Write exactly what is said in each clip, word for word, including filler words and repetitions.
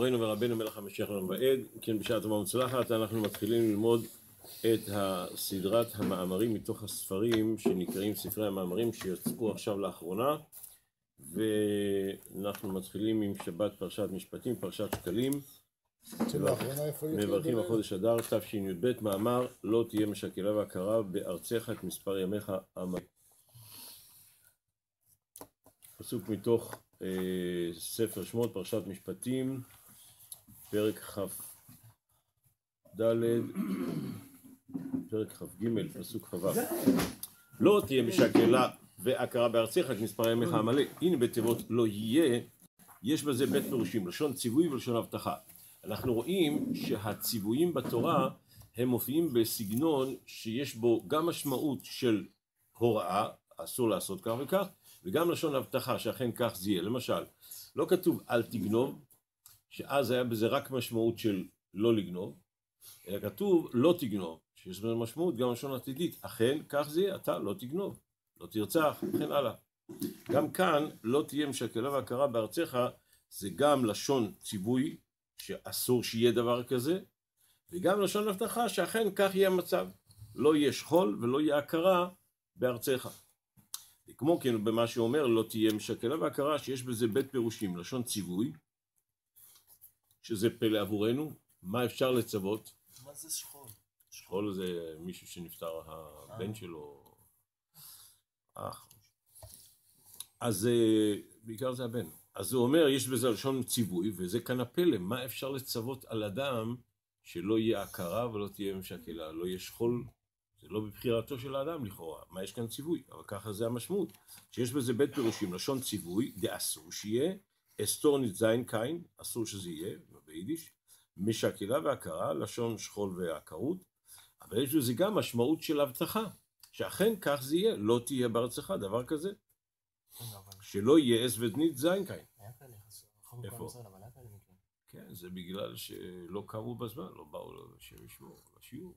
מורנו ורבנו מלך המשיח לעולם ועד. כן, בשעה טובה ומוצלחת אנחנו מתחילים ללמוד את הסדרת המאמרים מתוך הספרים שנקראים ספרי המאמרים שיצאו עכשיו לאחרונה, ואנחנו מתחילים עם שבת פרשת משפטים, פרשת שקלים. מברכים החודש אדר תשי"ב, מאמר לא תהיה משקלה והכרה בארצך את מספר ימיך המלא. פסוק מתוך אה, ספר שמות פרשת משפטים, פרק כ"ד, פרק כ"ג, פסוק כ"ו. לא תהיה משקלה והכרה בארצך את מספר ימיך המלא. הנה בתיבות לא יהיה, יש בזה בית פירושים, לשון ציווי ולשון הבטחה. אנחנו רואים שהציוויים בתורה הם מופיעים בסגנון שיש בו גם משמעות של הוראה, אסור לעשות כך וכך, וגם לשון הבטחה שאכן כך זה יהיה. למשל, לא כתוב אל תגנוב, שאז היה בזה רק משמעות של לא לגנוב, אלא כתוב לא תגנוב, שיש בזה משמעות גם לשון עתידית, אכן כך זה יהיה, אתה לא תגנוב, לא תרצח, וכן הלאה. גם כאן לא תהיה משקלה והכרה בארצך, זה גם לשון ציווי, שאסור שיהיה דבר כזה, וגם לשון הבטחה שאכן כך יהיה המצב, לא יהיה שכול ולא יהיה הכרה בארצך. כמו כן במה שאומר לא תהיה משקלה והכרה, שיש בזה בית פירושים, לשון ציווי, שזה פלא עבורנו, מה אפשר לצוות. מה זה שכול? שכול זה מישהו שנפטר הבן שלו, אח. אז בעיקר זה הבן. אז הוא אומר יש בזה לשון ציווי, וזה כאן הפלא, מה אפשר לצוות על אדם שלא יהיה הכרה ולא תהיה משקלה, לא יהיה שכול. זה לא בבחירתו של האדם לכאורה, מה יש כאן ציווי, אבל ככה זה המשמעות, שיש בזה בית פירושים, לשון ציווי, דה אסור שיהיה, אסתור נתזיין קין, אסור שזה יהיה, ביידיש, משקלה והכרה, לשון שכול והכרות, אבל יש בזה גם משמעות של הבטחה, שאכן כך זה יהיה, לא תהיה בארצך דבר כזה, שלא יהיה אס ודנית זין קין. היה כאלה חסר, איפה? אבל היה כאלה מקרים. כן, זה בגלל שלא קמו בזמן, לא באו לשמוע, לשיעור.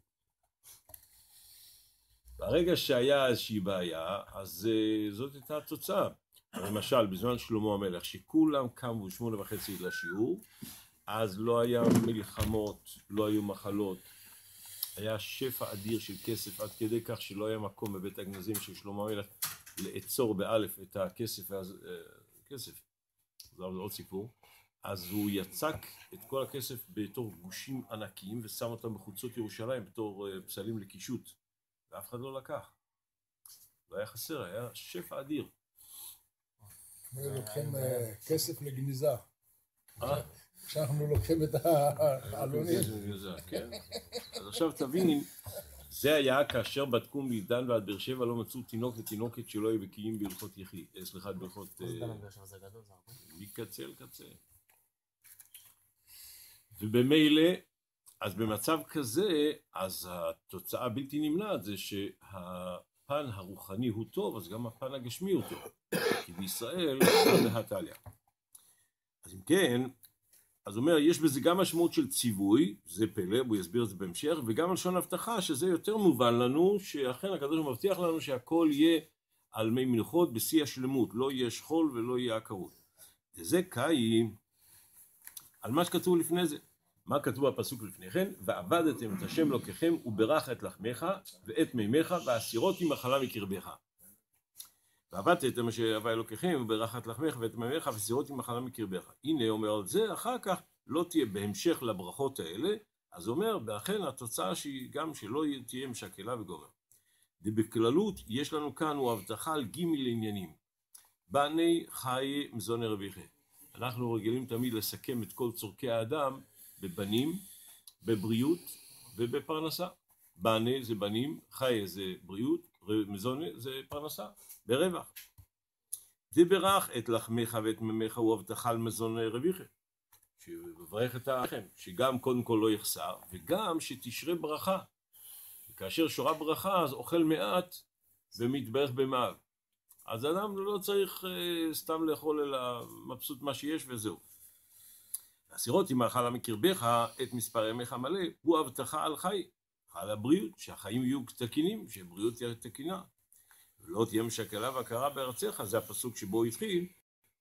ברגע שהיה איזושהי בעיה, אז uh, זאת הייתה התוצאה. למשל, בזמן שלמה המלך, שכולם קמו שמונה וחצי לשיעור, אז לא היה מלחמות, לא היו מחלות, היה שפע אדיר של כסף, עד כדי כך שלא היה מקום בבית הגנזים של שלמה המלך לעצור באלף את הכסף, uh, כסף, זה עוד סיפור, אז הוא יצק את כל הכסף בתור גושים ענקיים, ושם אותם בחוצות ירושלים בתור uh, פסלים לקישוט. ואף אחד לא לקח. לא היה חסר, היה שפע אדיר. לוקחים כסף לגניזה. אה? כשאנחנו לוקחים את העלונים. אז עכשיו תבין, זה היה כאשר בדקו מדן ועד באר שבע לא מצאו תינוק ותינוקת שלא היו בקיאים בהלכות יחי. סליחה, בהלכות... מקצה אל קצה. ובמילא, אז במצב כזה, אז התוצאה בלתי נמנעת זה שהפן הרוחני הוא טוב, אז גם הפן הגשמי הוא טוב. כי בישראל זה התעליה. אז אם כן, אז הוא אומר, יש בזה גם משמעות של ציווי, זה פלא, הוא יסביר את זה בהמשך, וגם לשון הבטחה, שזה יותר מובן לנו, שאכן הקדוש מבטיח לנו שהכל יהיה על מי מנוחות בשיא השלמות, לא יהיה שכול ולא יהיה עקרות. וזה קיים על מה שכתוב לפני זה. מה כתוב בפסוק לפני כן? ועבדתם את השם אלוקיכם וברך את לחמך ואת מימיך והסירות עם מחלה מקרבך. ועבדתם אשר אלוקיכם וברך את לחמך ואת מימיך וסירות עם מחלה מקרבך. הנה אומר על זה, אחר כך לא תהיה בהמשך לברכות האלה, אז אומר, ואכן התוצאה שהיא גם שלא תהיה משקלה וגומר. ובכללות יש לנו כאן הוא הבטחה על גימל עניינים. בני חיי מזוני רוויכם. אנחנו רגילים תמיד לסכם את כל צורכי האדם בבנים, בבריאות ובפרנסה. בני זה בנים, חי זה בריאות, מזונה זה פרנסה, ברווח. דברך את לחמך ואת ממך הוא הבטחה על מזוני רוויכם. שבברך את האחם, שגם קודם כל לא יחסר, וגם שתשרה ברכה. וכאשר שורה ברכה, אז אוכל מעט ומתברך במעל. אז אדם לא צריך uh, סתם לאכול אלא מבסוט מה שיש וזהו. הסירות עם מחלה מקרבך את מספר ימיך מלא, הוא הבטחה על חי, על הבריאות, שהחיים יהיו תקינים, שבריאות תהיה תקינה. ולא תהיה משקלה והכרה בארצך, זה הפסוק שבו התחיל,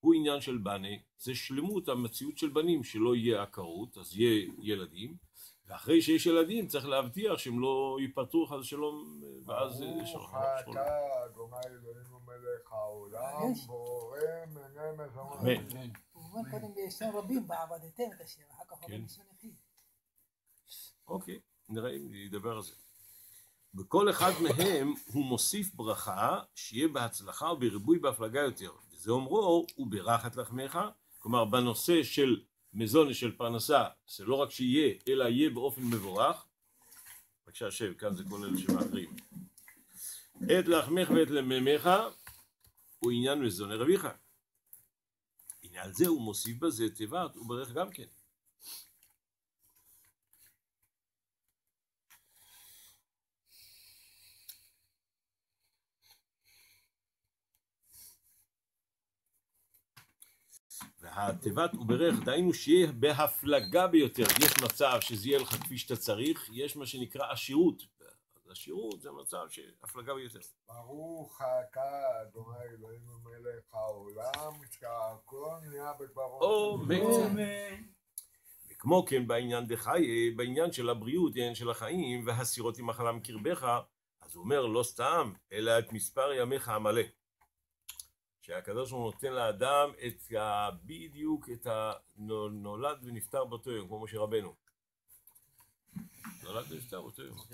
הוא עניין של בני, זה שלמות המציאות של בנים, שלא יהיה עקרות, אז יהיה ילדים, ואחרי שיש ילדים צריך להבטיח שהם לא ייפטרו חס ושלום, ואז יש ברוך אתה אדוני אלוהינו מלך העולם, בורא מנה מזמור. אמן. הוא אומר קודם בלשון רבים, ועבדתם את השם, אחר כך אומר בלשון יחיד. אוקיי, נראה אם ידבר על זה. בכל אחד מהם הוא מוסיף ברכה שיהיה בהצלחה ובריבוי בהפלגה יותר. וזה אומרו, הוא בירך את לחמך, כלומר בנושא של מזון של פרנסה, זה לא רק שיהיה, אלא יהיה באופן מבורך. בבקשה שב, כאן זה כולל שמאחרים. את לחמך ואת למימך הוא עניין מזון רביך. הנה על זה הוא מוסיף בזה תיבת, הוא ברך גם כן. והתיבת וברך, דהיינו שיהיה בהפלגה ביותר. יש מצב שזה יהיה לך כפי שאתה צריך, יש מה שנקרא עשירות. אז עשירות זה מצב שהפלגה ביותר. ברוך אתה אדוני אלוהינו מלך העולם, שהכל נהיה בדברו. אמן. וכמו כן בעניין דחי, בעניין של הבריאות, העניין של החיים, והסירות עם מחלה מקרבך, אז הוא אומר לא סתם, אלא את מספר ימיך המלא. שהקדוש הוא נותן לאדם את בדיוק את הנולד ונפטר באותו יום, כמו משה רבנו. נולד ונפטר באותו יום.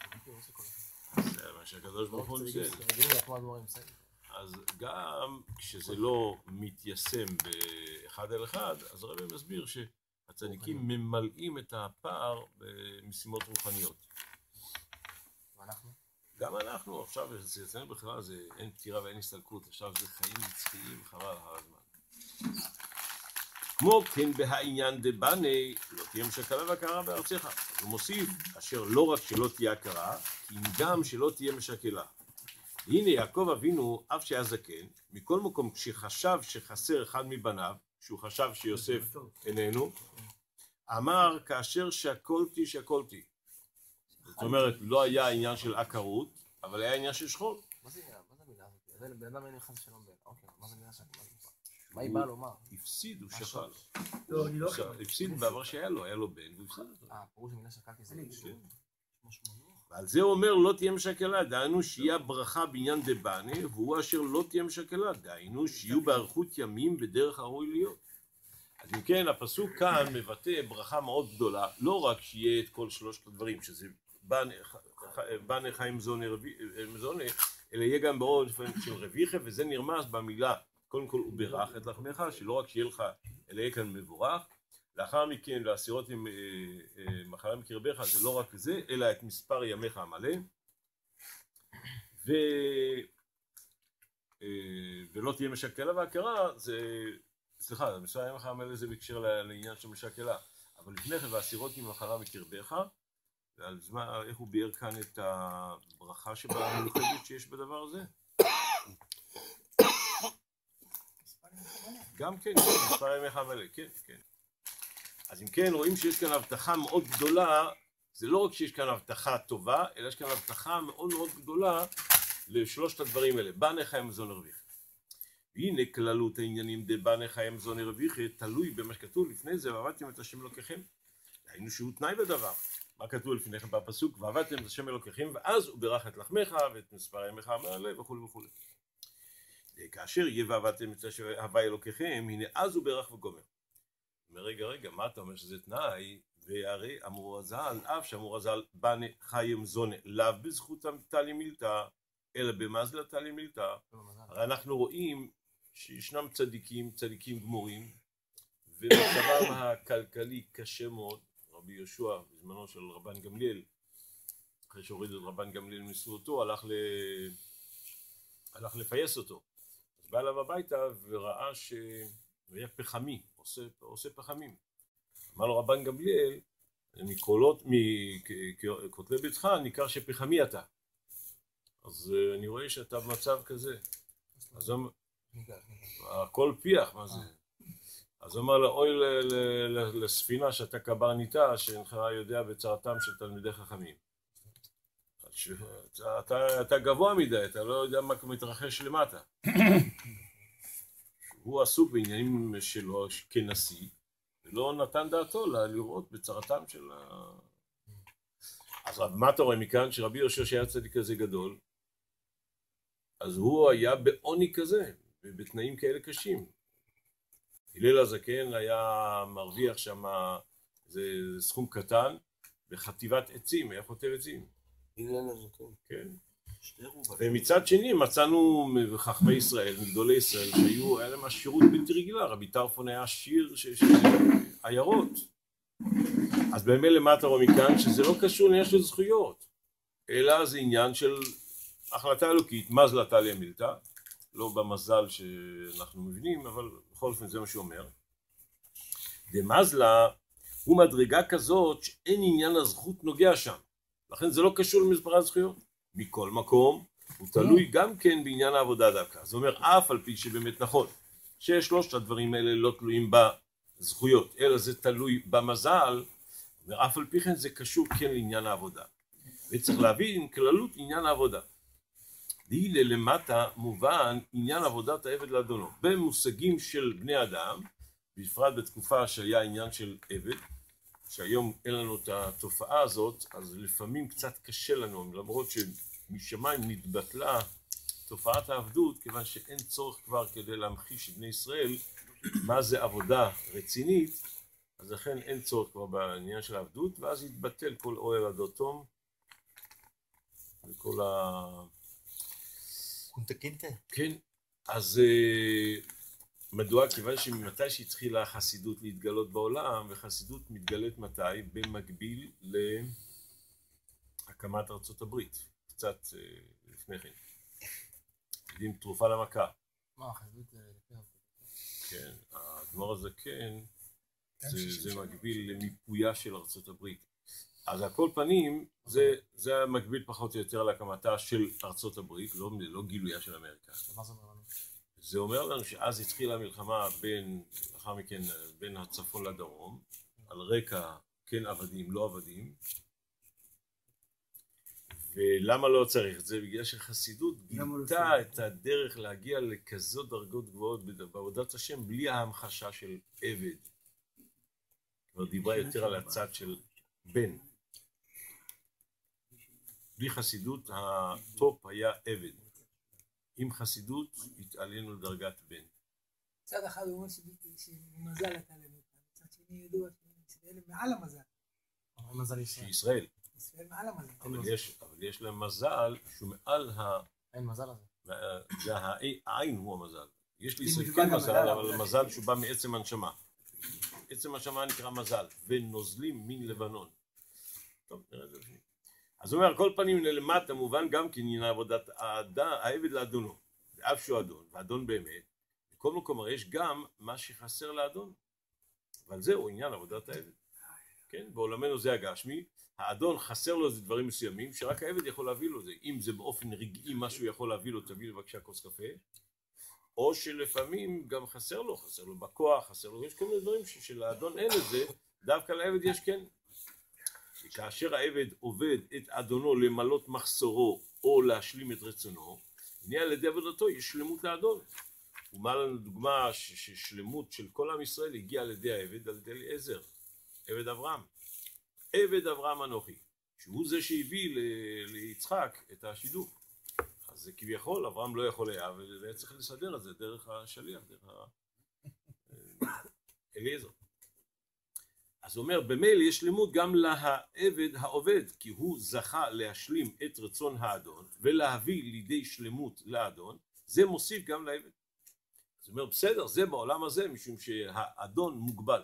זה מה שהקדוש ברוך הוא נותן. אז גם כשזה לא מתיישם באחד על אחד, אז הרב מסביר שהצדיקים ממלאים את הפער במשימות רוחניות. ואנחנו? גם אנחנו, עכשיו אצלנו בכלל זה אין פטירה ואין הסתלקות, עכשיו זה חיים נצחיים, חבל על הזמן. כמו כן בהעניין דבני, לא תהיה משקלה והכרה בארצך. הוא מוסיף, אשר לא רק שלא תהיה הכרה, כי אם גם שלא תהיה משקלה. הנה יעקב אבינו, אף שהיה זקן, מכל מקום כשחשב שחסר אחד מבניו, שהוא חשב שיוסף איננו, אמר כאשר שקולתי שקולתי. זאת אומרת, לא היה עניין של עקרות, אבל היה עניין של שכול. מה זה המילה הזאת? בן אדם אין לי חס ושלום בן. אוקיי, מה זה המילה שאני בא לומר? מה היא באה לומר? הפסיד, הוא שכל. לא, אני לא... הפסיד בעבר שהיה לו, היה לו בן, והוא הפסיד אותו. אה, פירוש המילה שקלתי זה משום. ועל זה הוא אומר לא תהיה משקלה, דהיינו שיהיה ברכה בעניין דבני, והוא אשר לא תהיה משקלה, דהיינו שיהיו באריכות ימים בדרך הראוי להיות. אז אם כן, הפסוק כאן מבטא ברכה מאוד גדולה, לא רק שיהיה את כל שלושת הדברים, שזה בני חיים מזונה, אלא יהיה גם בעוד של רביחה, וזה נרמז במילה, קודם כל הוא בירך את לחמך, שלא רק שיהיה לך, אלא יהיה כאן מבורך. לאחר מכן, והסירות עם מחלה מקרבך, זה לא רק זה, אלא את מספר ימיך המלא. ו... ולא תהיה משקלה והכרה, זה... סליחה, מספר ימיך המלא זה בקשר לעניין של משקלה. אבל לפני כן, והסירות עם מחלה מקרבך, ועל זמן, איך הוא ביאר כאן את הברכה שבמיוחדת שיש בדבר הזה? גם כן, מספר ימיך המלא, כן, כן. אז אם כן, רואים שיש כאן הבטחה מאוד גדולה, זה לא רק שיש כאן הבטחה טובה, אלא יש כאן הבטחה מאוד מאוד גדולה לשלושת הדברים האלה, בני חיים מזון הרוויחה. והנה כללות העניינים דבני חיים מזון הרוויחה, תלוי במה שכתוב לפני זה, ועבדתם את השם אלוקיכם. היינו שהוא תנאי בדבר. מה כתוב לפניכם בפסוק? ועבדתם את השם אלוקיכם, ואז הוא בירך את לחמך ואת מספר ימיך המלא וכו' וכו'. כאשר יהיה ועבדתם את השם הווי אלוקיכם, הנה אז הוא בירך וגומר. אומר, רגע, רגע, מה אתה אומר שזה תנאי? והרי אמרו הזל, אף שאמרו הזל, בני חיים זונה, לאו בזכותם תלי מילתא, אלא במזלה תלי מילתא. הרי אנחנו רואים שישנם צדיקים, צדיקים גמורים, ומצבם הכלכלי קשה מאוד. רבי יהושע, בזמנו של רבן גמליאל, אחרי שהוריד את רבן גמליאל מנשיאותו, הלך, ל... הלך לפייס אותו. אז בא אליו הביתה וראה שהוא היה פחמי, עושה, עושה פחמים. אמר לו רבן גמליאל, מקולות, מכותלי ביתך, ניכר שפחמי אתה. אז אני רואה שאתה במצב כזה. אז הכל פיח, מה זה? אז הוא אמר לו, אוי לספינה שאתה קברניטה, שאינך יודע בצרתם של תלמידי חכמים. אתה גבוה מדי, אתה לא יודע מה מתרחש למטה. הוא עסוק בעניינים שלו כנשיא, ולא נתן דעתו לראות בצרתם של ה... אז מה אתה רואה מכאן שרבי יהושע שהיה צדיק כזה גדול, אז הוא היה בעוני כזה, ובתנאים כאלה קשים. הלל הזקן היה מרוויח שם זה סכום קטן בחטיבת עצים, היה חוטב עצים. הלל הזקן. כן. ומצד שני מצאנו חכמי ישראל, מגדולי ישראל, שהיו, היה להם עשירות בלתי רגילה. רבי טרפון היה עשיר של עיירות. אז באמת למה אתה רואה מכאן שזה לא קשור לעניין של זכויות, אלא זה עניין של החלטה אלוקית, מזלה תליא מילתא, לא במזל שאנחנו מבינים, אבל בכל אופן זה מה שהוא אומר. דמזלה הוא מדרגה כזאת שאין עניין הזכות נוגע שם, לכן זה לא קשור למספר הזכויות. מכל מקום הוא תלוי גם כן בעניין העבודה דווקא. זה אומר אף על פי שבאמת נכון ששלושת הדברים האלה לא תלויים בזכויות, אלא זה תלוי במזל, ואף על פי כן זה קשור כן לעניין העבודה. וצריך להבין כללות עניין העבודה. דילה למטה מובן עניין עבודת העבד לאדונו. במושגים של בני אדם, בפרט בתקופה שהיה עניין של עבד, שהיום אין לנו את התופעה הזאת, אז לפעמים קצת קשה לנו, למרות שמשמיים נתבטלה תופעת העבדות, כיוון שאין צורך כבר כדי להמחיש את בני ישראל מה זה עבודה רצינית, אז לכן אין צורך כבר בעניין של העבדות, ואז יתבטל כל אוהב הדותום וכל ה... כן, אז מדוע? כיוון שממתי שהתחילה החסידות להתגלות בעולם, וחסידות מתגלית מתי? במקביל להקמת ארצות הברית, קצת לפני כן. יודעים תרופה למכה. מה, החסידות לפני ארצות? כן, האדמו"ר הזקן זה מקביל למיפויה של ארצות הברית. אז על כל פנים, זה, זה מקביל פחות או יותר להקמתה של ארצות הברית, לא, לא גילויה של אמריקה. מה זה אומר לנו? זה אומר לנו שאז התחילה המלחמה בין, לאחר מכן, בין הצפון לדרום, על רקע כן עבדים, לא עבדים. ולמה לא צריך את זה? בגלל שחסידות גילתה את הדרך להגיע לכזאת דרגות גבוהות בעבודת השם, בלי ההמחשה של עבד. כבר דיברה יותר על הצד של בן. בלי חסידות הטופ היה עבד. עם חסידות התעלינו לדרגת בן. צד אחד הוא אומר שמזל אתה למד, צד שני ידוע שישראל מעל המזל. מזל ישראל. שישראל. ישראל מעל המזל. אבל יש, אבל יש להם מזל שהוא מעל ה... אין מזל הזה. זה העין הוא המזל. יש לי ישראל כן מזל, אבל המזל שהוא בא מעצם הנשמה. עצם הנשמה נקרא מזל, ונוזלים מן לבנון. טוב, נראה את זה. אז הוא אומר, כל פנים למטה מובן גם כן עניין עבודת העבד לאדונו, ואף שהוא אדון, ואדון באמת, בכל מקום הרי יש גם מה שחסר לאדון, אבל זהו עניין עבודת העבד. כן, בעולמנו זה הגשמי, האדון חסר לו איזה דברים מסוימים, שרק העבד יכול להביא לו זה, אם זה באופן רגעי משהו יכול להביא לו, תביא לבקשה כוס קפה, או שלפעמים גם חסר לו, חסר לו בכוח, חסר לו, יש כל מיני דברים שלאדון אין לזה, דווקא לעבד יש כן. כאשר העבד עובד את אדונו למלות מחסורו או להשלים את רצונו, הנה על ידי עבודתו יש שלמות לאדון. ומה לנו דוגמה ששלמות של כל עם ישראל הגיעה על ידי העבד, על ידי אליעזר, עבד אברהם. עבד אברהם אנוכי, שהוא זה שהביא ליצחק את השידוך. אז זה כביכול, אברהם לא יכול היה, והיה צריך לסדר את זה דרך השליח, דרך אליעזר. אז הוא אומר, במילא יש לימוד גם לעבד העובד, כי הוא זכה להשלים את רצון האדון, ולהביא לידי שלמות לאדון, זה מוסיף גם לעבד. אז הוא אומר, בסדר, זה בעולם הזה, משום שהאדון מוגבל.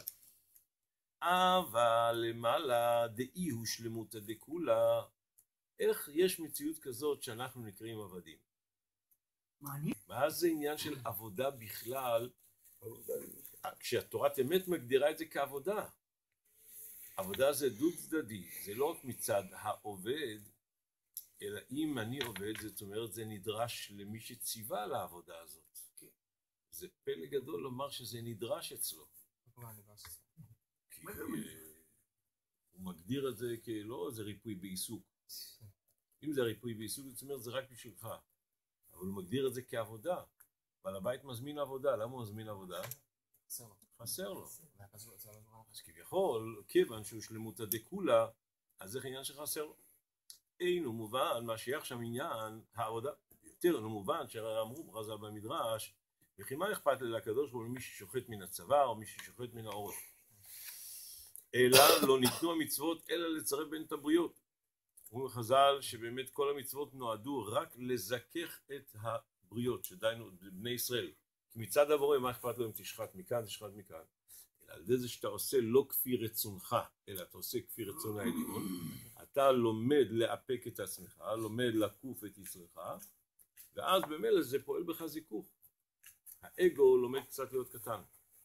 אבל למעלה דאי הוא שלמות דכולה, איך יש מציאות כזאת שאנחנו נקראים עבדים? מעניין. ואז זה עניין של עבודה בכלל, כשהתורת אמת מגדירה את זה כעבודה. עבודה זה דו צדדי, זה לא רק מצד העובד, אלא אם אני עובד, זאת אומרת זה נדרש למי שציווה לעבודה הזאת. זה פלא גדול לומר שזה נדרש אצלו. כי הוא מגדיר את זה כלא איזה ריפוי בעיסוק. אם זה ריפוי בעיסוק, זאת אומרת זה רק בשבילך. אבל הוא מגדיר את זה כעבודה. בעל הבית מזמין עבודה, למה הוא מזמין עבודה? חסר לו. חסר לו. והכזו יוצא לו דבר אז כביכול, כיוון שהוא שלמותא דכולה, אז זה עניין שחסר לו. אינו מובן, מה שייך שם עניין העבודה, יותר אינו מובן, שאמרו חז"ל במדרש, וכי מה אכפת לי לקדוש ברוך הוא מי ששוחט מן הצוואר או מי ששוחט מן העורף? אלא לא ניתנו המצוות אלא לצרף בין את הבריות. אומרים חז"ל שבאמת כל המצוות נועדו רק לזכך את הבריות, שדיינו בני ישראל. כי מצד הבורא מה אכפת לו אם תשחט מכאן, תשחט מכאן. אלא על ידי זה שאתה עושה לא כפי רצונך, אלא אתה עושה כפי רצון העליון, אתה לומד לאפק את עצמך, לומד לקוף את יצרך, ואז במילא זה פועל בך זיכוך. האגו לומד קצת להיות קטן.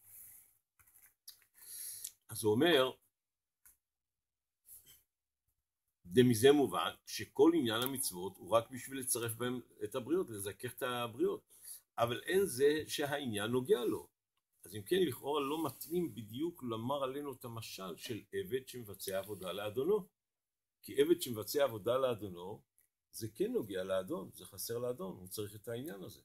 אז הוא אומר, דמזה מובן שכל עניין המצוות הוא רק בשביל לצרף בהם את הבריות, לזכך את הבריות, אבל אין זה שהעניין נוגע לו. אז אם כן לכאורה לא מתאים בדיוק לומר עלינו את המשל של עבד שמבצע עבודה לאדונו, כי עבד שמבצע עבודה לאדונו זה כן נוגע לאדון, זה חסר לאדון, הוא צריך את העניין הזה.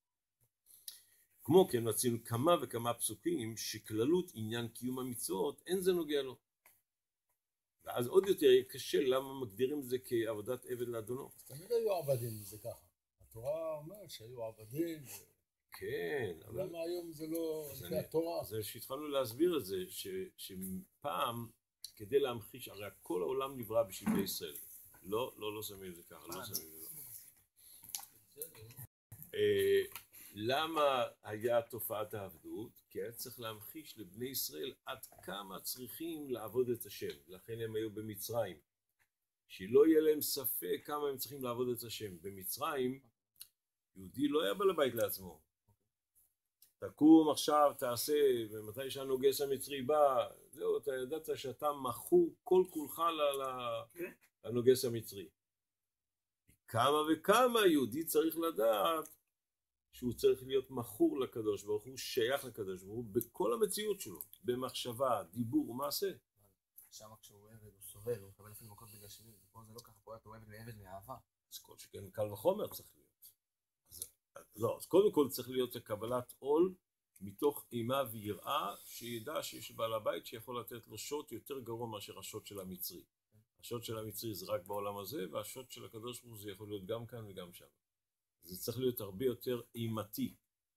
כמו כן מצינו כמה וכמה פסוקים שכללות עניין קיום המצוות אין זה נוגע לו. ואז עוד יותר קשה למה מגדירים את זה כעבודת עבד לאדונו. תמיד היו עבדים, זה ככה. התורה אומרת שהיו עבדים. כן. אבל... למה היום זה לא לפי אני... התורה? זה שהתחלנו להסביר את זה, ש... שפעם כדי להמחיש, הרי כל העולם נברא בשביל בני ישראל. לא, לא, לא שמים את זה ככה, לא שמים את זה. אה, למה היה תופעת העבדות? כי היה צריך להמחיש לבני ישראל עד כמה צריכים לעבוד את השם. לכן הם היו במצרים. שלא יהיה להם ספק כמה הם צריכים לעבוד את השם. במצרים, יהודי לא היה בעל הבית לעצמו. תקום עכשיו, תעשה, ומתי שהנוגס המצרי בא, זהו, אתה ידעת שאתה מכור כל כולך לנוגס המצרי. כמה וכמה יהודי צריך לדעת שהוא צריך להיות מכור לקדוש ברוך הוא, שייך לקדוש ברוך הוא בכל המציאות שלו, במחשבה, דיבור ומעשה. שם כשהוא עבד, הוא סובל, הוא מקבל אפילו מכות בגלל שני, פה זה לא ככה, פה הוא עבד מעבד מאהבה. אז כל שכן קל וחומר צריך להיות. אז, לא, אז קודם כל צריך להיות קבלת עול מתוך אימה ויראה, שידע שיש בעל הבית שיכול לתת לו שוט יותר גרוע מאשר השוט של המצרי. השוט של המצרי זה רק בעולם הזה, והשוט של הקדוש ברוך הוא זה יכול להיות גם כאן וגם שם. זה צריך להיות הרבה יותר אימתי.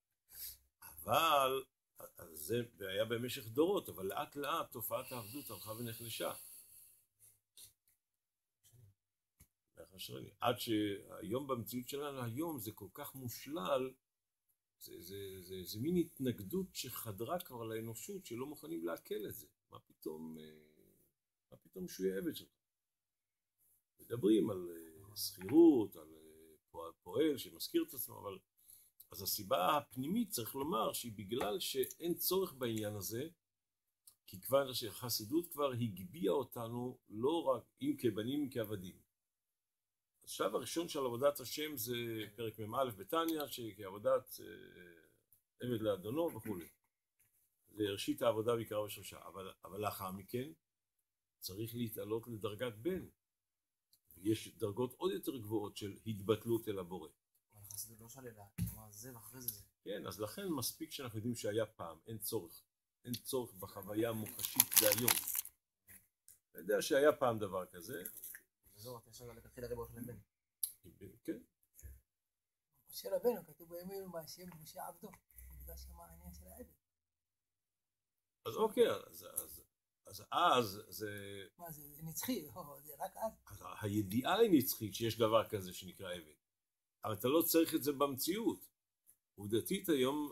אבל, זה היה במשך דורות, אבל לאט לאט תופעת העבדות הלכה ונחלשה. עד שהיום במציאות שלנו, היום זה כל כך מושלל, זה, זה, זה, זה מין התנגדות שחדרה כבר לאנושות, שלא מוכנים לעכל את זה. מה פתאום, מה פתאום שהוא יהיה עבד שלך? מדברים על סחירות, על פועל שמזכיר את עצמו, אבל אז הסיבה הפנימית צריך לומר שהיא בגלל שאין צורך בעניין הזה, כי כבר שהחסידות כבר הגביעה אותנו לא רק אם כבנים אם כעבדים. השלב הראשון של עבודת השם זה פרק מ"א בתניא, שכעבודת עבד לאדונו וכו'. זה ראשית העבודה בעיקרה ושורשה, אבל, אבל לאחר מכן צריך להתעלות לדרגת בן. יש דרגות עוד יותר גבוהות של התבטלות אל הבורא. אבל החסידות לא שללה, כלומר זה ואחרי זה זה. כן, אז לכן מספיק שאנחנו יודעים שהיה פעם, אין צורך. אין צורך בחוויה מוחשית והיום. אתה יודע שהיה פעם דבר כזה. וזהו, אתה ישר להתחיל הרי באופן לבן. כן. משה רבנו, כתוב בימים ומאשים משה עבדו. בגלל שמה העניין של העבד. אז אוקיי, אז, אז, אז אז זה... מה זה, זה נצחי, לא, זה רק אז. אז הידיעה היא נצחית שיש דבר כזה שנקרא עבד. אבל אתה לא צריך את זה במציאות. עובדתית היום,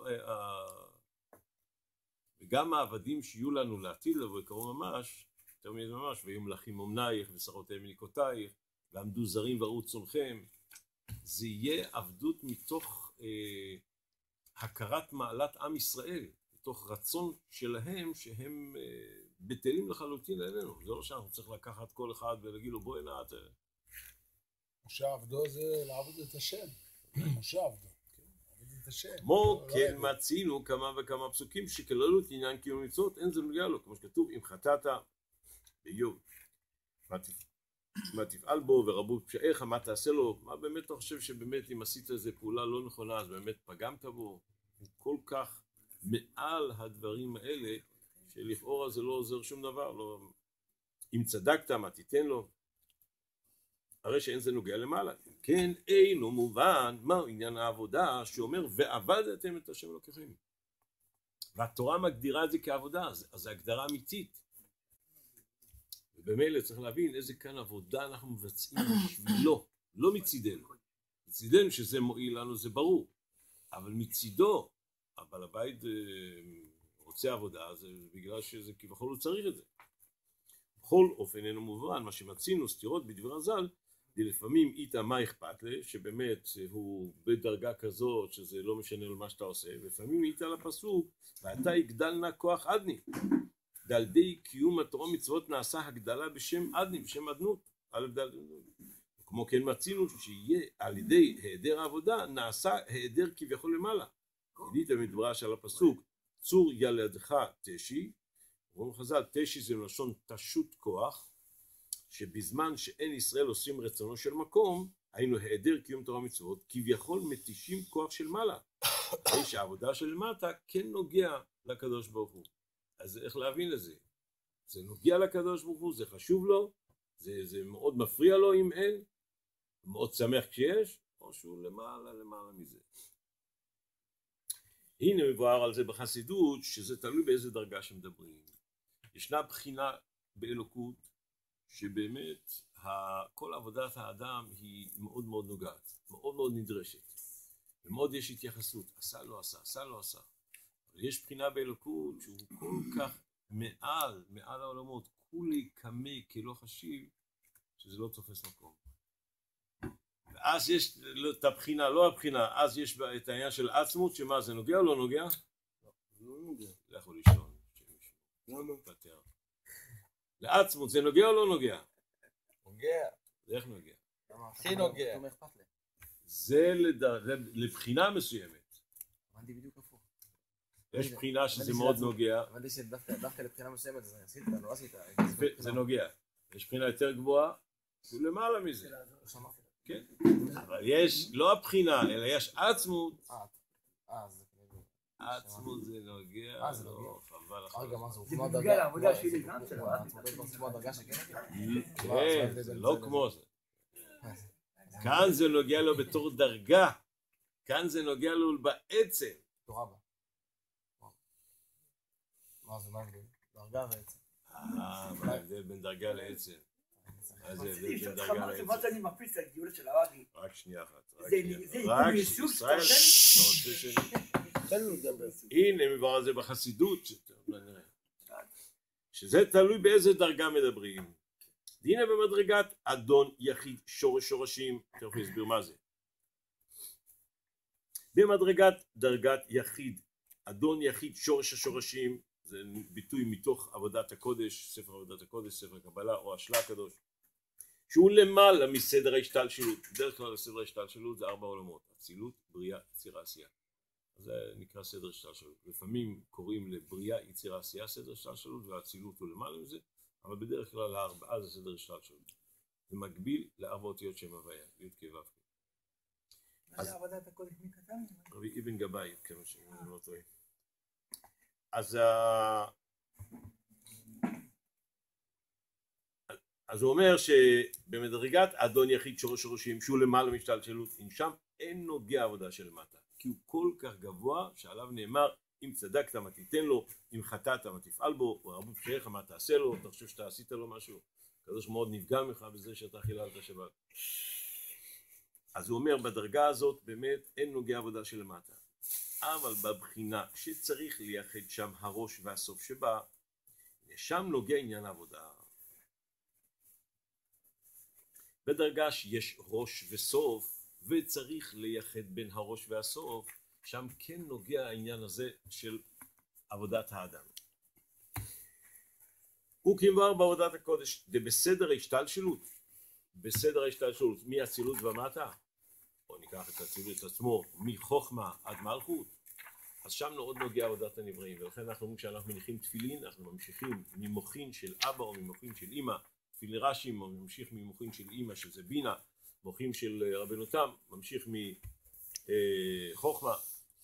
וגם העבדים שיהיו לנו לעתיד לבוא יקראו ממש, יותר מזה ממש, ויהיו מלכים אומנייך ושרותיהם מניקותייך, ועמדו זרים וראו צונכם, זה יהיה עבדות מתוך אה, הכרת מעלת עם ישראל, מתוך רצון שלהם שהם אה, בטלים לחלוטין אלינו. זה לא שאנחנו צריך לקחת כל אחד ולהגיד לו בואי נע, אתה... משה עבדו זה לעבוד את השם. משה עבדו. לעבוד את השם. כמו כן מצינו כמה וכמה פסוקים שכללו את עניין קיום מצוות, אין זה נוגע לו, כמו שכתוב, אם חטאת באיוב, מה תפעל בו ורבו פשעיך, מה תעשה לו, מה באמת אתה חושב שבאמת אם עשית איזו פעולה לא נכונה, אז באמת פגמת בו? הוא כל כך מעל הדברים האלה, שלכאורה זה לא עוזר שום דבר, לא... אם צדקת, מה תיתן לו? הרי שאין זה נוגע למעלה. כן, אינו מובן מהו עניין העבודה שאומר ועבדתם את השם אלוקיכם. והתורה מגדירה את זה כעבודה, אז זו הגדרה אמיתית. ובמילא צריך להבין איזה כאן עבודה אנחנו מבצעים בשבילו, לא מצידנו. מצידנו שזה מועיל לנו זה ברור, אבל מצידו, הבעל הבית רוצה עבודה, זה בגלל שזה כביכול הוא צריך את זה. בכל אופן אינו מובן, מה שמצינו סתירות בדברי הז"ל, לפעמים איתה מה אכפת לי, שבאמת הוא בדרגה כזאת שזה לא משנה לו מה שאתה עושה, ולפעמים איתה לפסוק, ואתה יגדל נא כוח עדני. ועל ידי קיום התורה מצוות נעשה הגדלה בשם עדני, בשם עדנות. כמו כן מצינו שיהיה על ידי היעדר העבודה נעשה היעדר כביכול למעלה. ידיעת המדרש על הפסוק, צור ילדך תשי, אומרים חז"ל, תשי זה מלשון תשות כוח, שבזמן שאין ישראל עושים רצונו של מקום, היינו היעדר קיום תורה מצוות, כביכול מתישים כוח של מעלה. הרי שהעבודה של מטה כן נוגע לקדוש ברוך הוא. אז איך להבין לזה? זה נוגע לקדוש ברוך הוא, זה חשוב לו, זה, זה מאוד מפריע לו אם אין, מאוד שמח כשיש, או שהוא למעלה למעלה מזה. הנה מבואר על זה בחסידות, שזה תלוי באיזה דרגה שמדברים. ישנה בחינה באלוקות, שבאמת כל עבודת האדם היא מאוד מאוד נוגעת, מאוד מאוד נדרשת, ומאוד יש התייחסות, עשה לא עשה, עשה לא עשה. אבל יש בחינה באלוקות שהוא כל כך מעל, מעל העולמות, כולי קמי כלא חשיב, שזה לא תופס מקום. ואז יש את הבחינה, לא הבחינה, אז יש את העניין של עצמות, שמה זה נוגע או לא נוגע? לא נוגע. לא יכול לישון, למה? פתר. לעצמות זה נוגע או לא נוגע? נוגע. זה איך נוגע? הכי נוגע. זה לבחינה מסוימת. הבנתי בדיוק הפוך. יש בחינה שזה מאוד נוגע. הבנתי שדווקא לבחינה מסוימת זה עשית, לא עשית. זה נוגע. יש בחינה יותר גבוהה, הוא למעלה מזה. כן. אבל יש לא הבחינה, אלא יש עצמות. אה, זה כאילו... עצמות זה נוגע. אה, זה נוגע. חבל לך. רגע, מה זה? זה בנוגע לעבודה שלי גם שלו. כמו הדרגה שכן? כן, זה לא כמו זה. כאן זה נוגע לו בתור דרגה. כאן זה נוגע לו בעצם. תורה בה. מה זה, מה ההבדל? דרגה ועצם. אה, מה ההבדל בין דרגה לעצם? מה זה ההבדל בין דרגה לעצם? מה שאני מפיץ על גיורת של הרבי. רק שנייה אחת. זה רק מסוג ישראל, אתה רוצה ש... הנה מבואר על זה בחסידות, שזה תלוי באיזה דרגה מדברים. הנה במדרגת אדון יחיד שורש שורשים, תכף נסביר מה זה. במדרגת דרגת יחיד, אדון יחיד שורש השורשים, זה ביטוי מתוך עבודת הקודש, ספר עבודת הקודש, ספר הקבלה או השלה הקדוש, שהוא למעלה מסדר ההשתלשלות. בדרך כלל סדר ההשתלשלות זה ארבע עולמות, אצילות, בריאה, יצירה, עשייה. זה נקרא סדר השתלשלות. לפעמים קוראים לבריאה, יצירה, עשייה סדר השתלשלות, והאצילות הוא למעלה מזה, אבל בדרך כלל הארבעה זה סדר השתלשלות. זה מקביל לארבע אותיות שם הוויה, י' כ' ו' כ'. מה זה עבודת הקודש מקטן? רבי אבן גבאי, כמה שאני לא טועה. אז אז הוא אומר שבמדרגת אדון יחיד שורש שורשים שהוא למעלה משתלשלות, אם שם אין נוגע עבודה של מטה, כי הוא כל כך גבוה שעליו נאמר אם צדקת מה תיתן לו, אם חטאת מה תפעל בו, או הרבה פשעיך מה תעשה לו, אתה חושב שאתה עשית לו משהו, קדוש מאוד נפגע ממך בזה שאתה חיללת שבת. אז הוא אומר בדרגה הזאת באמת אין נוגע עבודה של מטה, אבל בבחינה שצריך לייחד שם הראש והסוף שבה, שם נוגע עניין העבודה. בדרגה שיש ראש וסוף וצריך לייחד בין הראש והסוף, שם כן נוגע העניין הזה של עבודת האדם. וכמובן בעבודת הקודש, זה בסדר ההשתלשלות, בסדר ההשתלשלות, מאצילות ומטה, או ניקח את הצילות עצמו, מחוכמה עד מלכות, אז שם מאוד נוגע עבודת הנבראים, ולכן אנחנו אומרים כשאנחנו מניחים תפילין, אנחנו ממשיכים ממוחין של אבא או ממוחין של אמא, תפילין רש"י ממשיך ממוחין של אמא שזה בינה, מוחין של רבנו תם ממשיך מחוכמה,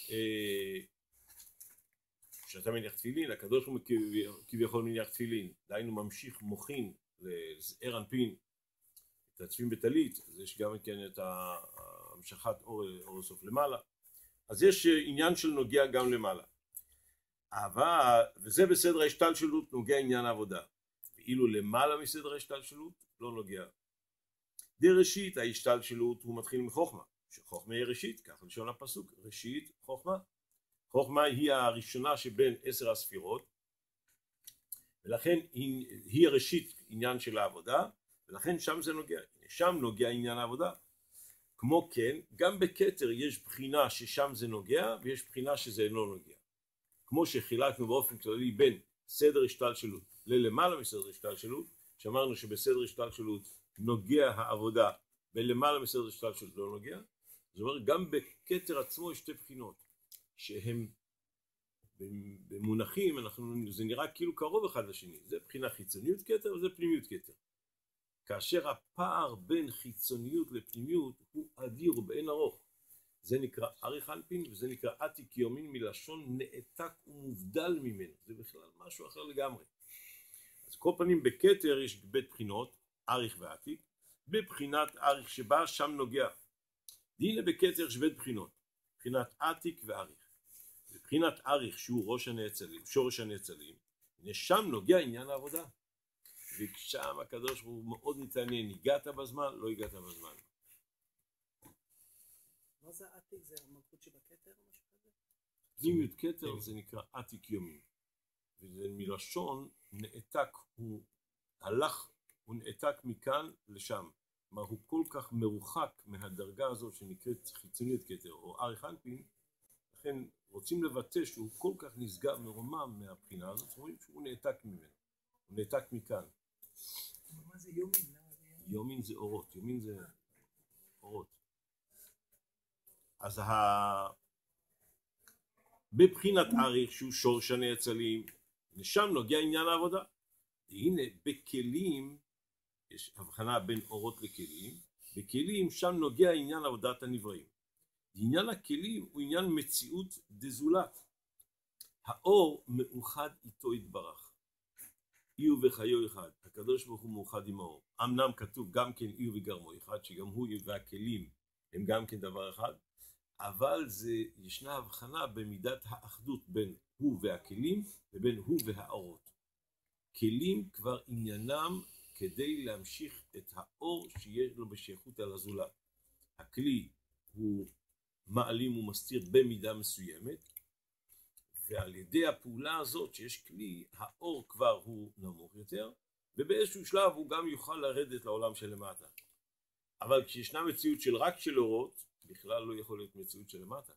כשאתה מניח תפילין, הקדוש ברוך הוא כביכול מניח תפילין, דהיינו ממשיך מוכין לזעיר אנפין, את הצפים בטלית, אז יש גם כן את המשכת אור, אור הסוף למעלה, אז יש עניין של נוגע גם למעלה, אבל, וזה בסדר ההשתלשלות נוגע עניין העבודה, ואילו למעלה מסדר ההשתלשלות לא נוגע. דראשית ההשתלשלות הוא מתחיל מחוכמה, שחוכמה היא ראשית, כך לשון הפסוק, ראשית חוכמה. חוכמה היא הראשונה שבין עשר הספירות, ולכן היא, היא הראשית עניין של העבודה, ולכן שם זה נוגע, שם נוגע עניין העבודה. כמו כן, גם בכתר יש בחינה ששם זה נוגע, ויש בחינה שזה אינו נוגע. כמו שחילקנו באופן כללי בין סדר השתלשלות ללמעלה מסדר השתלשלות, שאמרנו שבסדר השתלשלות נוגע העבודה, ולמעלה מסדר השתלשלות לא נוגע, זאת אומרת גם בכתר עצמו יש שתי בחינות, שהם במונחים, אנחנו, זה נראה כאילו קרוב אחד לשני, זה בחינה חיצוניות כתר וזה פנימיות כתר. כאשר הפער בין חיצוניות לפנימיות הוא אדיר ובאין ארוך, זה נקרא אריך אנפין וזה נקרא עתיק יומין מלשון נעתק ומובדל ממנו, זה בכלל משהו אחר לגמרי. אז כל פנים בכתר יש בית בחינות, אריך ועתיק, בבחינת אריך שבה שם נוגע. הנה בכתר יש בית בחינות, בחינת עתיק ואריך. בבחינת אריך שהוא ראש הנאצלים, שורש הנאצלים, שם נוגע עניין העבודה. וכשם הקדוש הוא מאוד מתעניין, הגעת בזמן, לא הגעת בזמן. מה זה עתיק? זה המלכות שבכתר או משהו כזה? פנימיות כתר זה נקרא עתיק יומין. וזה מלשון נעתק, הוא הלך, הוא נעתק מכאן לשם. כלומר הוא כל כך מרוחק מהדרגה הזאת שנקראת חיצוניות כתר או אריך אנפין, לכן רוצים לבטא שהוא כל כך נשגב מרומם מהבחינה הזאת, זאת אומרת שהוא נעתק ממנו, הוא נעתק מכאן. מה זה יומין? יומין זה אורות, יומין זה אורות. אז ה... בבחינת אריך שהוא שורש הנאצלים, לשם נוגע עניין העבודה. הנה בכלים, יש הבחנה בין אורות לכלים, בכלים שם נוגע עניין עבודת הנבראים. עניין הכלים הוא עניין מציאות דזולת. האור מאוחד איתו יתברך. איהו וחיו אחד, הקדוש ברוך הוא מאוחד עם האור. אמנם כתוב גם כן איהו וגרמו אחד, שגם הוא והכלים הם גם כן דבר אחד, אבל זה, ישנה הבחנה במידת האחדות בין הוא והכלים ובין הוא והאורות. כלים כבר עניינם כדי להמשיך את האור שיש לו בשייכות על הזולת. הכלי הוא מעלים ומסתיר במידה מסוימת, ועל ידי הפעולה הזאת שיש כלי, האור כבר הוא נמוך יותר, ובאיזשהו שלב הוא גם יוכל לרדת לעולם שלמטה. אבל כשישנה מציאות של רק של אורות, בכלל לא יכול להיות מציאות שלמטה.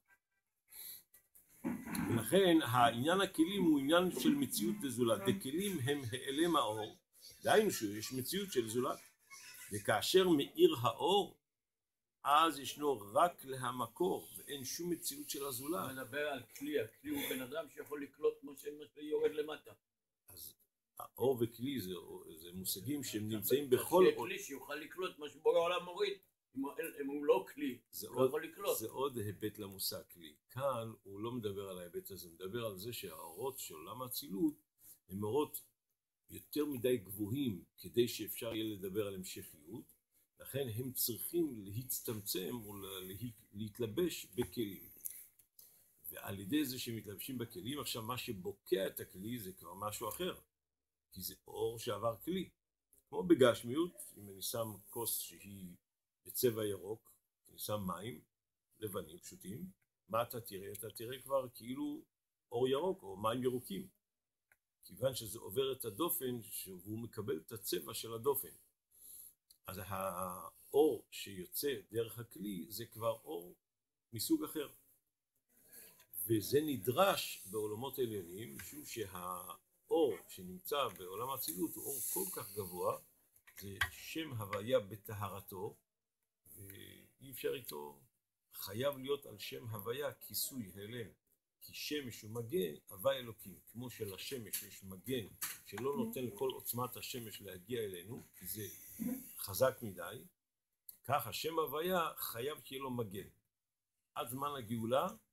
ולכן העניין הכלים הוא עניין של מציאות לזולת. הכלים הם העלם האור, דהיינו שיש מציאות של זולת, וכאשר מאיר האור, אז ישנו רק להמקור, ואין שום מציאות של הזולת. מדבר על כלי, הכלי הוא בן אדם שיכול לקלוט מה שיורד למטה. אז האור וכלי זה, זה מושגים שהם נמצאים בכל... שיהיה כלי שיוכל לקלוט מה שבורא העולם מוריד. אם הוא לא כלי, הוא לא יכול לקלוט. זה עוד היבט למושג כלי. כאן הוא לא מדבר על ההיבט הזה, הוא מדבר על זה שהאורות של עולם האצילות הם אורות יותר מדי גבוהים כדי שאפשר יהיה לדבר על המשכיות, לכן הם צריכים להצטמצם או להתלבש בכלים. ועל ידי זה שהם מתלבשים בכלים, עכשיו מה שבוקע את הכלי זה כבר משהו אחר, כי זה אור שעבר כלי. כמו בגשמיות, אם אני שם כוס שהיא בצבע ירוק, אני שם מים לבנים פשוטים, מה אתה תראה? אתה תראה כבר כאילו אור ירוק או מים ירוקים, כיוון שזה עובר את הדופן והוא מקבל את הצבע של הדופן. אז האור שיוצא דרך הכלי זה כבר אור מסוג אחר, וזה נדרש בעולמות העליונים, משום שהאור שנמצא בעולם האצילות הוא אור כל כך גבוה, זה שם הוויה בטהרתו, ואי אפשר איתו, חייב להיות על שם הוויה כיסוי הלם, כי שמש הוא מגן, הווה אלוקים, כמו שלשמש יש מגן שלא נותן לכל עוצמת השמש להגיע אלינו, כי זה חזק מדי, כך השם הוויה חייב שיהיה לו מגן. עד זמן הגאולה,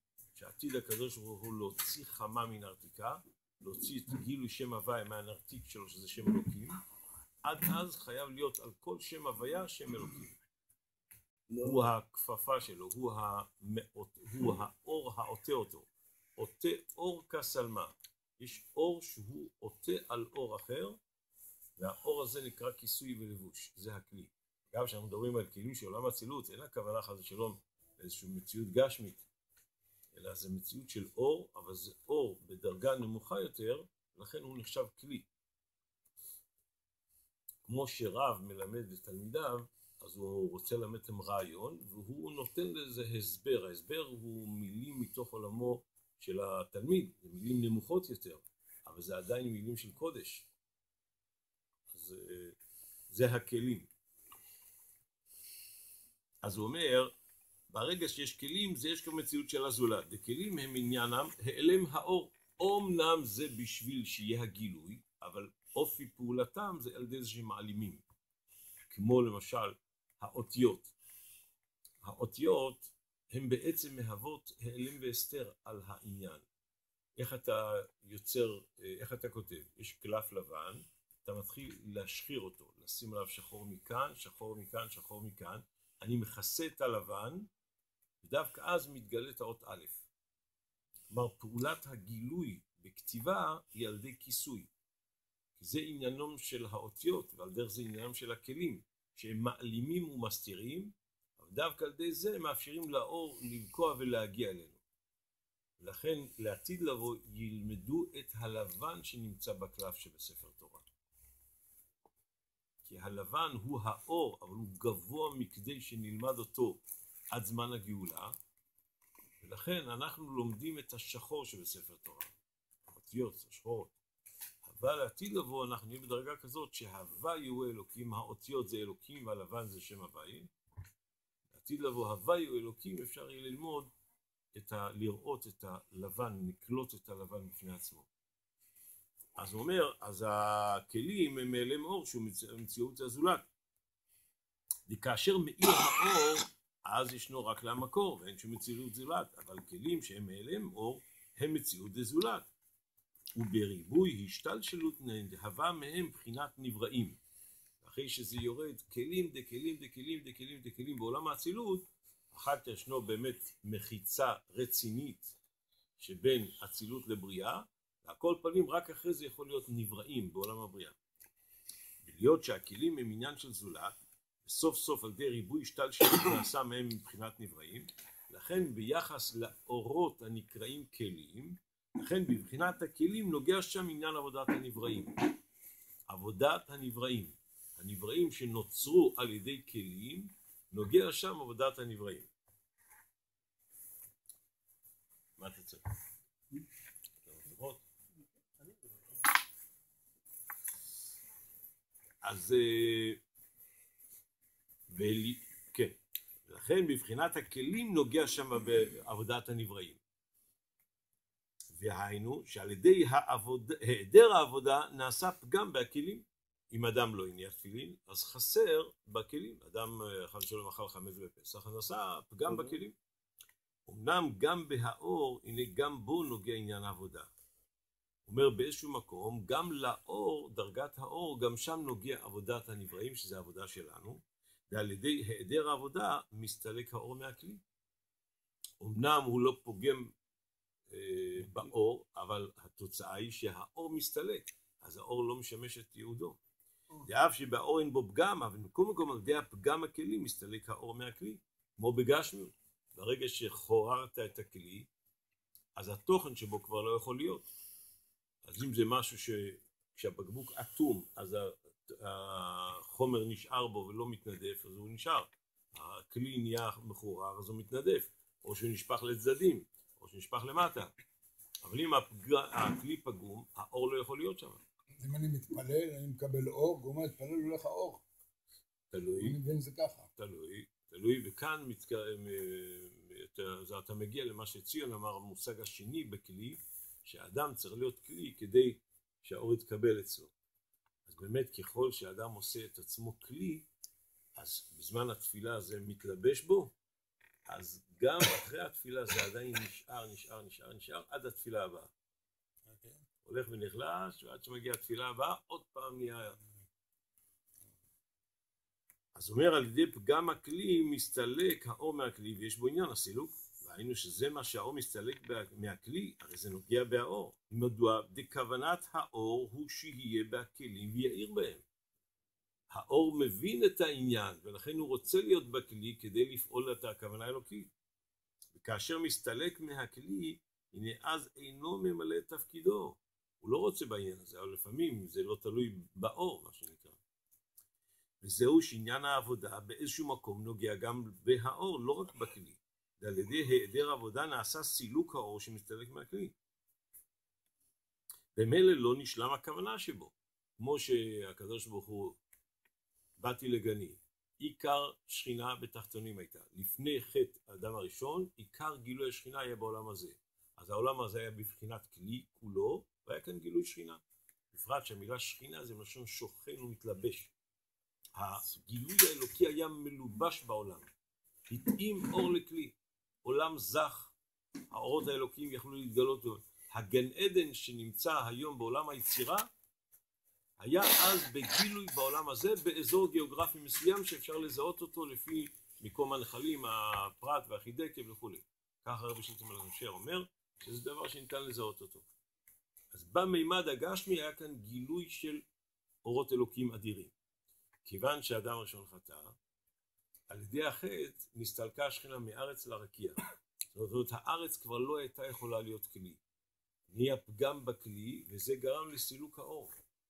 שעתיד הקדוש ברוך הוא להוציא חמה מן הרתיקה, להוציא את גילוי שם הוויה מהנרתיק שלו שזה שם אלוקים, עד אז חייב להיות על כל שם הוויה שם אלוקים. הוא הכפפה שלו, הוא, המאות, הוא האור העוטה אותו, עוטה אור כסלמה. יש אור שהוא עוטה על אור אחר, והאור הזה נקרא כיסוי ולבוש, זה הכלי. גם כשאנחנו מדברים על כלים של עולם האצילות, אין הכוונה חס ושלום לאיזושהי מציאות גשמית, אלא זה מציאות של אור, אבל זה אור בדרגה נמוכה יותר, לכן הוא נחשב כלי. כמו שרב מלמד את תלמידיו, אז הוא רוצה ללמד להם רעיון, והוא נותן לזה הסבר. ההסבר הוא מילים מתוך עולמו של התלמיד, זה מילים נמוכות יותר, אבל זה עדיין מילים של קודש. אז זה הכלים. אז הוא אומר, ברגע שיש כלים, זה יש גם מציאות של הזולת. וכלים הם עניינם, העלם האור. אומנם זה בשביל שיהיה הגילוי, אבל אופי פעולתם זה על ידי זה שהם מעלימים. כמו למשל, האותיות. האותיות הן בעצם מהוות העלם והסתר על העניין. איך אתה יוצר, איך אתה כותב? יש קלף לבן, אתה מתחיל להשחיר אותו, לשים עליו שחור מכאן, שחור מכאן, שחור מכאן. אני מכסה את הלבן, ודווקא אז מתגלית האות א'. כלומר, פעולת הגילוי בכתיבה היא על ידי כיסוי. כי זה עניינם של האותיות, ועל דרך זה עניינם של הכלים, שהם מעלימים ומסתירים, אבל דווקא על ידי זה מאפשרים לאור לבקוע ולהגיע אלינו. לכן, לעתיד לבוא, ילמדו את הלבן שנמצא בקלף שבספר תורה. כי הלבן הוא האור, אבל הוא גבוה מכדי שנלמד אותו עד זמן הגאולה, ולכן אנחנו לומדים את השחור שבספר תורה, האותיות, השחורות. אבל לעתיד לבוא אנחנו נהיה בדרגה כזאת שהווי הוא אלוקים, האותיות זה אלוקים והלבן זה שם הווי. לעתיד לבוא הווי הוא אלוקים, אפשר יהיה ללמוד, את ה, לראות את הלבן, לקלוט את הלבן בפני עצמו. אז הוא אומר, אז הכלים הם מעלם אור שהוא מציאות הזולת. וכאשר מאיר האור, אז ישנו רק למקור, ואין שום מציאות זולת, אבל כלים שהם מעלם אור, הם מציאות זולת. ובריבוי השתלשלות נהבה מהם בחינת נבראים. אחרי שזה יורד כלים דקלים דקלים דקלים דקלים בעולם האצילות, אחת ישנו באמת מחיצה רצינית שבין אצילות לבריאה, והכל פנים רק אחרי זה יכול להיות נבראים בעולם הבריאה. ולהיות שהכלים הם עניין של זולת, וסוף סוף על ידי ריבוי השתלשלות נעשה מהם מבחינת נבראים, לכן ביחס לאורות הנקראים כלים, לכן בבחינת הכלים נוגע שם עניין עבודת הנבראים. עבודת הנבראים, הנבראים שנוצרו על ידי כלים, נוגע שם עבודת הנבראים. מה אתה צריך? אז כן, לכן בבחינת הכלים נוגע שם בעבודת הנבראים. והיינו שעל ידי היעדר העבודה נעשה פגם בכלים. אם אדם לא הניח תפילין, אז חסר בכלים. אדם חס ושלום אכל חמץ בפסח, נעשה פגם בכלים. אמנם גם בהאור, הנה גם בו נוגע עניין העבודה. אומר באיזשהו מקום, גם לאור, דרגת האור, גם שם נוגע עבודת הנבראים, שזה העבודה שלנו, ועל ידי היעדר העבודה מסתלק האור מהכלי. אמנם הוא לא פוגם אה, באור, אבל התוצאה היא שהאור מסתלק, אז האור לא משמש את ייעודו. דאף שבאור אין בו פגם, אבל מקום מקום על ידי הפגם הכלי מסתלק האור מהכלי, כמו בגשמיות. ברגע שחוררת את הכלי, אז התוכן שבו כבר לא יכול להיות. אז אם זה משהו שכשהבקבוק אטום, אז החומר נשאר בו ולא מתנדף, אז הוא נשאר. הכלי נהיה מחורר, אז הוא מתנדף. או שהוא נשפך לצדדים, או שהוא נשפך למטה. אבל אם הכלי פגום, האור לא יכול להיות שם. אם אני מתפלל, אני מקבל אור, גומר להתפלל הולך האור. תלוי. אני מבין זה ככה. תלוי, תלוי, וכאן מתק... אתה, אתה מגיע למה שציון אמר, המושג השני בכלי, שהאדם צריך להיות כלי כדי שהאור יתקבל אצלו. אז באמת ככל שהאדם עושה את עצמו כלי, אז בזמן התפילה זה מתלבש בו, אז גם אחרי התפילה זה עדיין נשאר, נשאר, נשאר, נשאר, עד התפילה הבאה. הולך ונחלש, ועד שמגיע התפילה הבאה, עוד פעם נהיה. אז אומר, על ידי פגם הכלי מסתלק האור מהכלי, ויש בו עניין הסילוק. והיינו שזה מה שהאור מסתלק מהכלי, הרי זה נוגע באור. מדוע? דכוונת האור הוא שיהיה בכלים ויעיר בהם. האור מבין את העניין, ולכן הוא רוצה להיות בכלי כדי לפעול את הכוונה האלוקית. וכאשר מסתלק מהכלי, הנה אז אינו ממלא את תפקידו. הוא לא רוצה בעניין הזה, אבל לפעמים זה לא תלוי באור, מה שנקרא. וזהו שעניין העבודה באיזשהו מקום נוגע גם בהאור, לא רק בכלי. ועל ידי היעדר עבודה נעשה סילוק האור שמסתלק מהכלי. במילא לא נשלם הכוונה שבו. כמו שהקדוש ברוך הוא, באתי לגני, עיקר שכינה בתחתונים הייתה. לפני חטא האדם הראשון, עיקר גילוי השכינה היה בעולם הזה. אז העולם הזה היה בבחינת כלי כולו, והיה כאן גילוי שכינה. בפרט שהמילה שכינה זה מלשון שוכן ומתלבש. הגילוי האלוקי היה מלובש בעולם. התאים אור לכלי. עולם זך, האורות האלוקיים יכלו להתגלות. הגן עדן שנמצא היום בעולם היצירה, היה אז בגילוי בעולם הזה, באזור גיאוגרפי מסוים שאפשר לזהות אותו לפי מקום הנחלים, הפרת והחידקה וכו'. ככה רבי שלטון מלאכשר אומר, שזה דבר שניתן לזהות אותו. אז במימד הגשמי היה כאן גילוי של אורות אלוקים אדירים. כיוון שהאדם הראשון חטא, על ידי החטא נסתלקה השכינה מארץ לרקיע. זאת אומרת, הארץ כבר לא הייתה יכולה להיות כלי. נהיה פגם בכלי, וזה גרם לסילוק האור.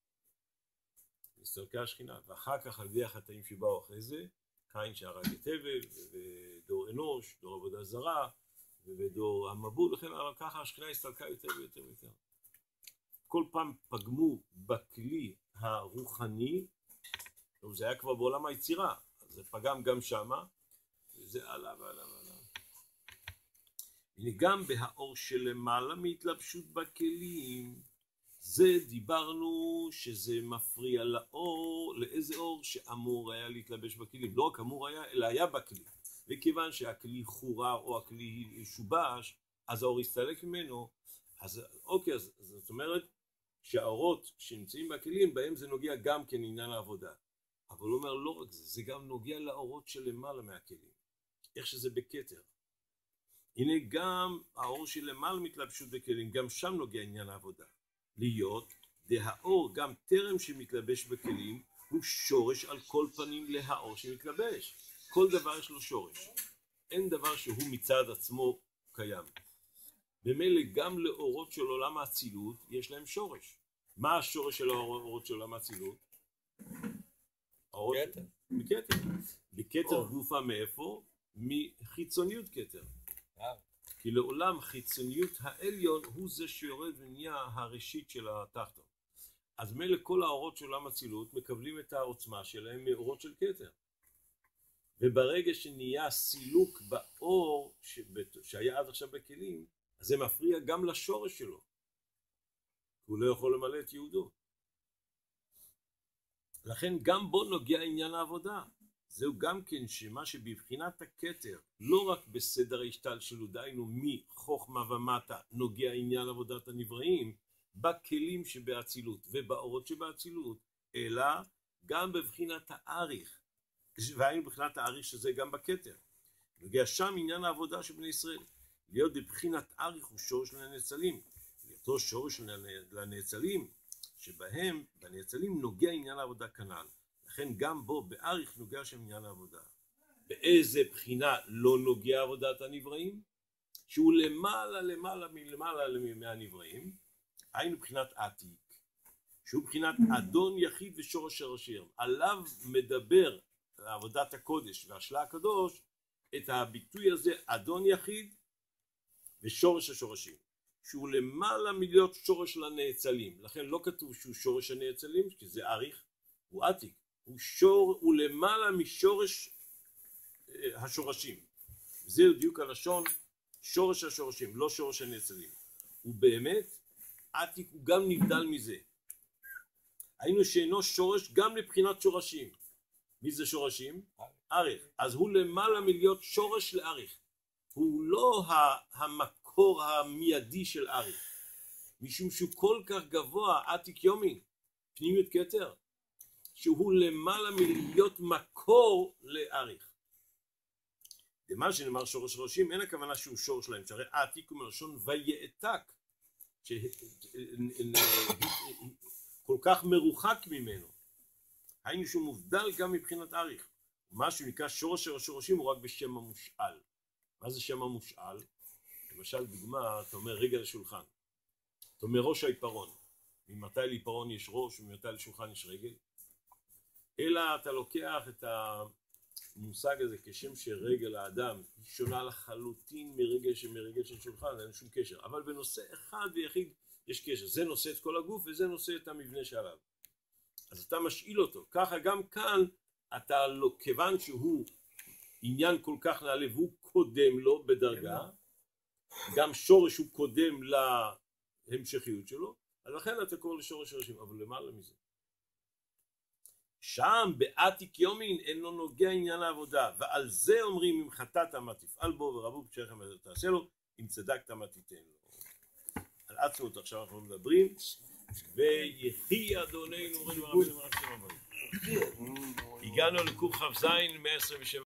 נסתלקה השכינה, ואחר כך על ידי החטאים שבאו אחרי זה, קין שהרג את הבל, ודור אנוש, דור עבודה זרה, ודור המבול, לכן אבל ככה השכינה הסתלקה יותר ויותר ויותר. כל פעם פגמו בכלי הרוחני, זה היה כבר בעולם היצירה, אז זה פגם גם שמה, וזה עלה ועלה ועלה. הנה גם בהאור שלמעלה מהתלבשות בכלים, זה דיברנו שזה מפריע לאור, לאיזה אור שאמור היה להתלבש בכלים, לא רק אמור היה, אלא היה בכלי. וכיוון שהכלי חורר או הכלי שובש, אז האור הסתלק ממנו, אז אוקיי, אז זאת אומרת שהאורות שנמצאים בכלים, בהם זה נוגע גם כן עניין העבודה. אבל הוא אומר לא רק זה, זה גם נוגע לאורות שלמעלה מהכלים, איך שזה בכתר. הנה גם האור שלמעלה מתלבשות בכלים, גם שם נוגע עניין העבודה. להיות, דהאור גם טרם שמתלבש בכלים, הוא שורש על כל פנים להאור שמתלבש. כל דבר יש לו שורש. אין דבר שהוא מצד עצמו קיים. במילא גם לאורות של עולם האצילות יש להם שורש. מה השורש של האורות של עולם האצילות? כתר. מכתר. בכתר גופה מאיפה? מחיצוניות כתר. כי לעולם חיצוניות העליון הוא זה שיורד ונהיה הראשית של התחתון. אז מילא כל האורות של עולם האצילות מקבלים את העוצמה שלהם מאורות של כתר. וברגע שנהיה סילוק באור שהיה עד עכשיו בכלים, אז זה מפריע גם לשורש שלו. הוא לא יכול למלא את יהודו. לכן גם בו נוגע עניין העבודה. זהו גם כן שמה שבבחינת הכתר, לא רק בסדר ההשתלשלות, דהיינו מחוכמה ומטה, נוגע עניין עבודת הנבראים, בכלים שבאצילות ובאורות שבאצילות, אלא גם בבחינת האריך, והיינו בבחינת האריך שזה גם בכתר. נוגע שם עניין העבודה של בני ישראל. להיות בבחינת אריך הוא שורש לנאצלים. לאותו שורש לנאצלים, שבהם, בנאצלים נוגע עניין העבודה כנ"ל. לכן גם בו, באריך נוגע שם עניין העבודה. באיזה בחינה לא נוגע עבודת הנבראים? שהוא למעלה, למעלה, מלמעלה מהנבראים, היינו בחינת עתיק, שהוא בחינת אדון יחיד ושורש שרשיר. עליו מדבר עבודת הקודש והשלה הקדוש, את הביטוי הזה, אדון יחיד ושורש השורשים. שהוא למעלה מלהיות שורש לנאצלים. לכן לא כתוב שהוא שורש הנאצלים, כי זה אריך, הוא עתיק. הוא, שור, הוא למעלה משורש אה, השורשים. זה דיוק הלשון, שורש השורשים, לא שורש הנאצלים. ובאמת, עתיק הוא גם נבדל מזה. היינו שאינו שורש גם לבחינת שורשים. מי זה שורשים? אריך. אז הוא למעלה מלהיות שורש לאריך. הוא לא המקור המיידי של אריך, משום שהוא כל כך גבוה, עתיק יומין, פנימיות כתר, שהוא למעלה מלהיות מקור לאריך. למה שנאמר שורש ראשים, אין הכוונה שהוא שורש להם, שהרי עתיק הוא מלשון ויעתק, כל כך מרוחק ממנו. היינו שהוא מובדל גם מבחינת אריך. מה שהוא נקרא שורש השורשים הוא רק בשם המושאל. מה זה שם המושאל? למשל דוגמה, אתה אומר רגל לשולחן. אתה אומר ראש העיפרון. ממתי לעיפרון יש ראש וממתי לשולחן יש רגל? אלא אתה לוקח את המושג הזה כשם שרגל האדם היא שונה לחלוטין מרגל שמרגל של שולחן, אין שום קשר. אבל בנושא אחד ויחיד יש קשר. זה נושא את כל הגוף וזה נושא את המבנה שעליו. אז אתה משאיל אותו. ככה גם כאן אתה לא, כיוון שהוא עניין כל כך נעלה והוא קודם לו בדרגה, גם שורש הוא קודם להמשכיות שלו, אז לכן אתה קורא לשורש שורשים, אבל למעלה מזה. שם בעתיק יומין אינו נוגע עניין העבודה, ועל זה אומרים אם חטאת מה תפעל בו ורבו פשעיך מה תעשה לו, אם צדקת מה תיתן לו. על עצמות עכשיו אנחנו מדברים, ויחי אדוננו רנו רבנו מרחם הבאים. הגענו לקוף כ"ז מאה עשרים ושבע